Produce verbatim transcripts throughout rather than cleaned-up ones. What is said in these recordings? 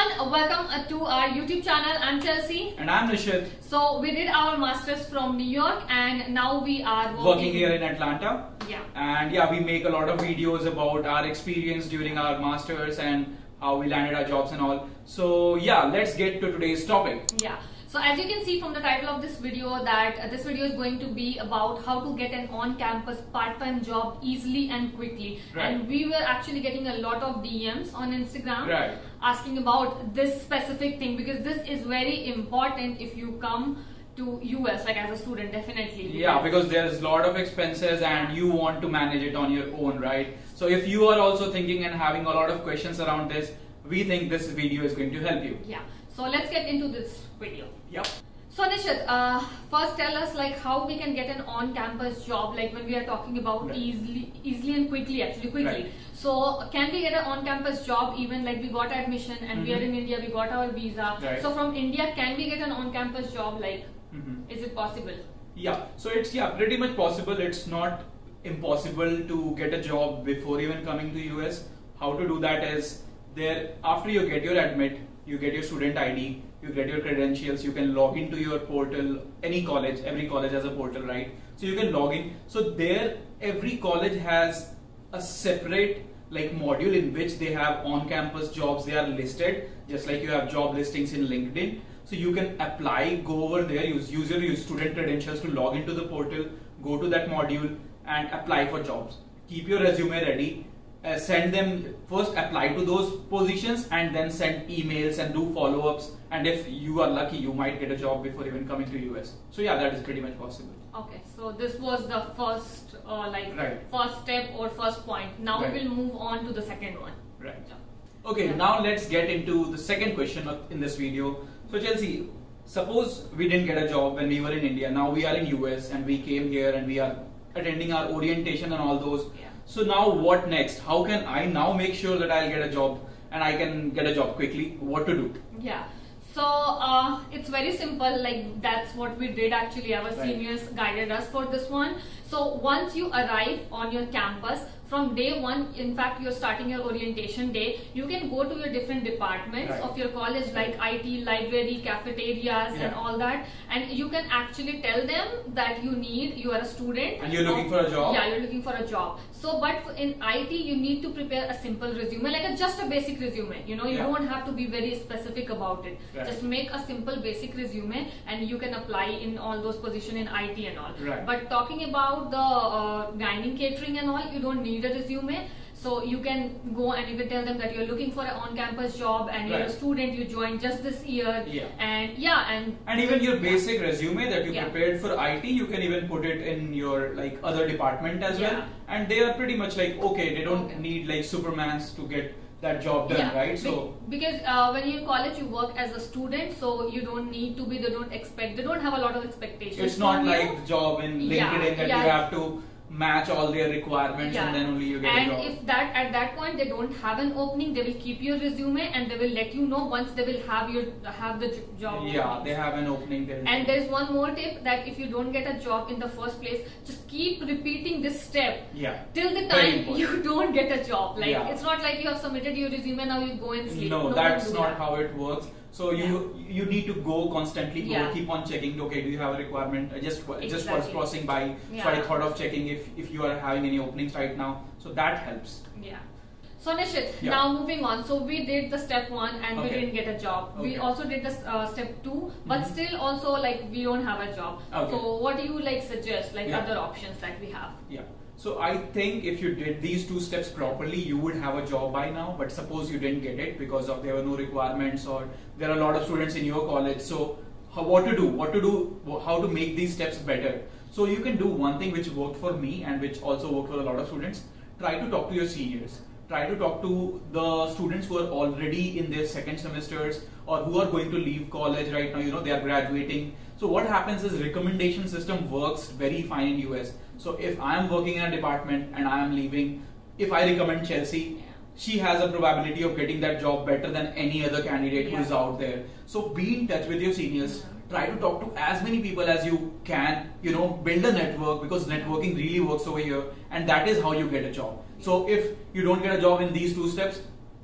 everyone, welcome uh, to our YouTube channel. I'm Chelsea. And I'm Nishit. So we did our masters from New York and now we are working, working here in Atlanta. Yeah. And yeah, we make a lot of videos about our experience during our masters and how we landed our jobs and all. So yeah, let's get to today's topic. Yeah. So as you can see from the title of this video that uh, this video is going to be about how to get an on-campus part-time job easily and quickly. Right. And we were actually getting a lot of D Ms on Instagram Right. asking about this specific thing because this is very important if you come to U S like as a student, definitely. Yeah, because there's a lot of expenses and you want to manage it on your own, right? So if you are also thinking and having a lot of questions around this, we think this video is going to help you. Yeah. So let's get into this video. Yep. So Nishit, uh, first tell us like how we can get an on-campus job, like when we are talking about Right. easily, easily and quickly, actually quickly. Right. So can we get an on-campus job even like we got admission and we are Mhm. in India, we got our visa. Right. So from India, can we get an on-campus job? Like, Mhm. is it possible? Yeah, so it's yeah pretty much possible. It's not impossible to get a job before even coming to U S. How to do that is there after you get your admit, you get your student I D, you get your credentials, you can log into your portal. Any college, every college has a portal, right? So you can log in. So there, every college has a separate like module in which they have on-campus jobs. They are listed just like you have job listings in LinkedIn. So you can apply, go over there, use, use your use student credentials to log into the portal, go to that module and apply for jobs. Keep your resume ready, uh, send them, first apply to those positions and then send emails and do follow-ups. And if you are lucky, you might get a job before even coming to U S. So yeah, that is pretty much possible. Okay, so this was the first uh, like Right. first step or first point. Now Right. we will move on to the second one. Right. Yeah. Okay, Yeah. now let's get into the second question of- in this video. So Chelsea, suppose we didn't get a job when we were in India. Now we are in U S and we came here and we are attending our orientation and all those. Yeah. So now what next? How can I now make sure that I'll get a job and I can get a job quickly? What to do? Yeah. So uh, it's very simple, like that's what we did actually. Our Right. seniors guided us for this one. So once you arrive on your campus, from day one, in fact you're starting your orientation day, you can go to your different departments Right. of your college like I T, library, cafeterias and Yeah. all that, and you can actually tell them that you need, you are a student. And you're looking of- for a job? Yeah, you're looking for a job. So but in I T you need to prepare a simple resume, like a, just a basic resume, you know, you Yeah. don't have to be very specific about it. Right. Just make a simple basic resume and you can apply in all those positions in I T and all. Right. But talking about the uh, dining, catering and all, you don't need a resume. So you can go and you can tell them that you're looking for an on-campus job and you're a Right. student, you joined just this year. Yeah. And yeah, and And even your basic resume that you Yeah. prepared for I T, you can even put it in your like other department as well. Yeah. And they are pretty much like, okay, they don't Okay. need like Supermans to get that job done, yeah, right? be- So because uh, when you're in college, you work as a student, so you don't need to be. They don't expect. They don't have a lot of expectations. it's not from like you. the job in Yeah, LinkedIn that yeah. you have to match all their requirements Yeah. and then only you get And a job. if that at that point they don't have an opening, they will keep your resume and they will let you know once they will have your have the j- job. Yeah, openings. they have an opening there. And there's one more tip that if you don't get a job in the first place, just keep repeating this step Yeah. till the Very time important. you don't get a job. Like Yeah. it's not like you have submitted your resume now you go and sleep. No, Don't that's do not that. how it works. So you you need to go constantly, go Yeah. keep on checking. Okay, do you have a requirement? I just just was Exactly. crossing by, so I Yeah. thought of checking if if you are having any openings right now. So that helps. Yeah. So Nishit, Yeah. now moving on. So we did the step one and we Okay. didn't get a job. We Okay. also did the uh, step two, but Mhm. still also like we don't have a job. Okay. So what do you like suggest, like Yeah. other options that we have? Yeah. So I think if you did these two steps properly, you would have a job by now. But suppose you didn't get it because of there were no requirements or there are a lot of students in your college. So how, what to do? What to do? How to make these steps better? So you can do one thing which worked for me and which also worked for a lot of students. Try to talk to your seniors. Try to talk to the students who are already in their second semesters or who are going to leave college right now. You know, they are graduating. So what happens is recommendation system works very fine in U S. So if I am working in a department and I am leaving, if I recommend Chelsea, she has a probability of getting that job better than any other candidate who Yeah. is out there. So be in touch with your seniors. Try to talk to as many people as you can, you know, build a network because networking really works over here and that is how you get a job. So if you don't get a job in these two steps,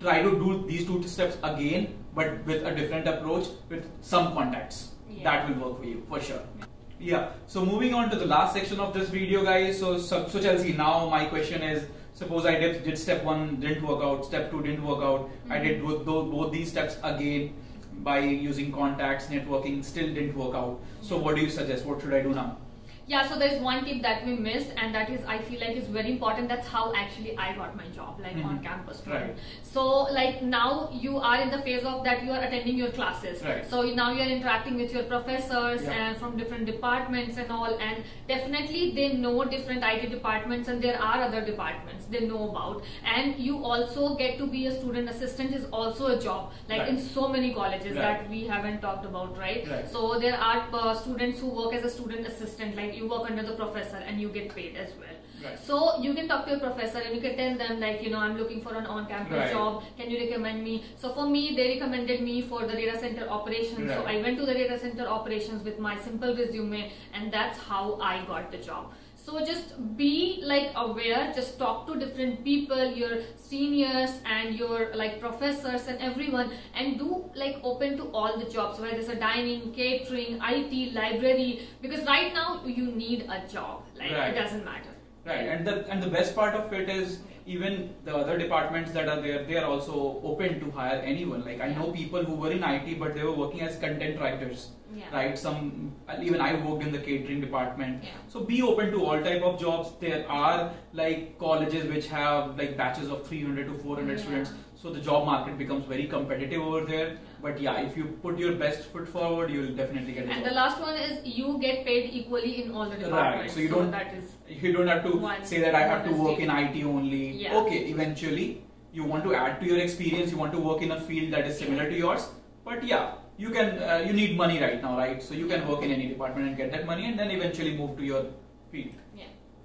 try to do these two steps again, but with a different approach, with some contacts. Yeah. That will work for you for sure. Yeah. So moving on to the last section of this video, guys. So so, so Chelsea, now my question is: suppose I did, did step one, didn't work out. Step two didn't work out. Mm-hmm. I did both, both these steps again by using contacts, networking, still didn't work out. So what do you suggest? What should I do now? Yeah, so there's one tip that we missed, and that is I feel like is very important. That's how actually I got my job, like mm-hmm. on campus. Right. So like now you are in the phase of that you are attending your classes. Right. So now you are interacting with your professors yeah. and from different departments and all, and definitely they know different I T departments, and there are other departments they know about. And you also get to be a student assistant is also a job, like right. in so many colleges right. that we haven't talked about, right? right. So there are uh, students who work as a student assistant, like you work under the professor and you get paid as well. Right. So you can talk to your professor and you can tell them like, you know, I'm looking for an on-campus right. job. Can you recommend me? So for me, they recommended me for the data center operations. Right. So I went to the data center operations with my simple resume, and that's how I got the job. So just be like aware, just talk to different people, your seniors and your like professors and everyone, and do like open to all the jobs, whether it's a dining, catering, I T, library, because right now you need a job, like right. it doesn't matter. Right, and the and the best part of it is even the other departments that are there, they are also open to hire anyone. Like I yeah. know people who were in I T, but they were working as content writers. Yeah. Right, some even I worked in the catering department. Yeah. So be open to all type of jobs. There are like colleges which have like batches of three hundred to four hundred yeah. students. So the job market becomes very competitive over there. Yeah. But yeah, if you put your best foot forward, you'll definitely get a and job. And the last one is you get paid equally in all the departments. Right. So you don't so that is you don't have to one, say that I have to work in I T only. Yeah. Okay, eventually you want to add to your experience. You want to work in a field that is similar to yours. But yeah. You can, uh, you need money right now, right? So you can work in any department and get that money, and then eventually move to your field. Yeah.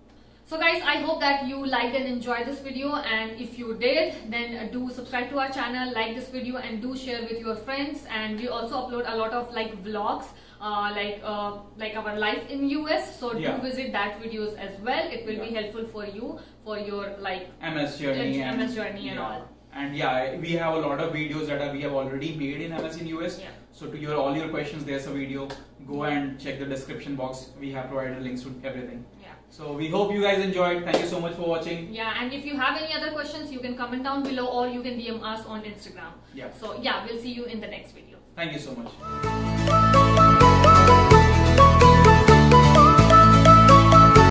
So guys, I hope that you liked and enjoyed this video, and if you did, then do subscribe to our channel, like this video, and do share with your friends. And we also upload a lot of like vlogs, uh, like uh, like our life in U S. So yeah. do visit that videos as well. It will yeah. be helpful for you for your like M S journey, M S journey and yeah. all. And yeah, we have a lot of videos that are, we have already made in M S in U S. Yeah. So to your all your questions, there's a video. Go and check the description box. We have provided links to everything. Yeah. So we hope you guys enjoyed. Thank you so much for watching. Yeah, and if you have any other questions, you can comment down below or you can D M us on Instagram. Yeah. So yeah, we'll see you in the next video. Thank you so much.